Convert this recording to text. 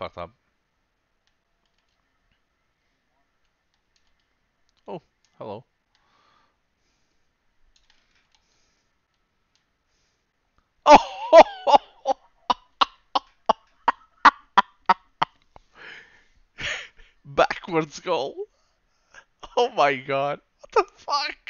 fucked up. Oh, hello. Oh! Backwards goal. Oh my god. What the fuck?